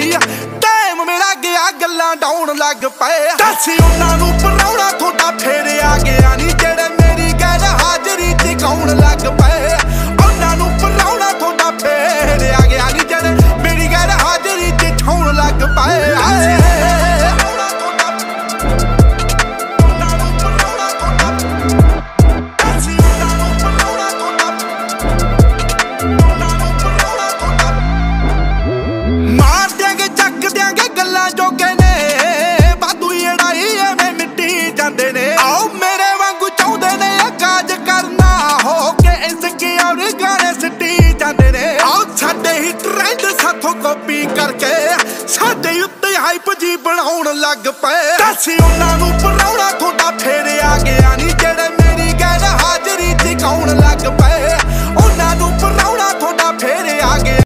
time मेरा गया गल्लां डाउन लग पे दस उन्हां नूं पराउणा थोड़ा फेर आ गया नी जेड़े मेरी गैर हाजरी च कौन लग पे उन्हां नूं पराउणा थोड़ा फेर आ गया नी जेड़े मेरी गैर हाजरी च छौण लग पे कॉपी करके साडे उत्ते हाइप जी बनाउण लग पे दस उन्हां नूं पराउणा थोड़ा फेर आ गया नी जेड़े मेरी गैर हाजरी च कौन लग पे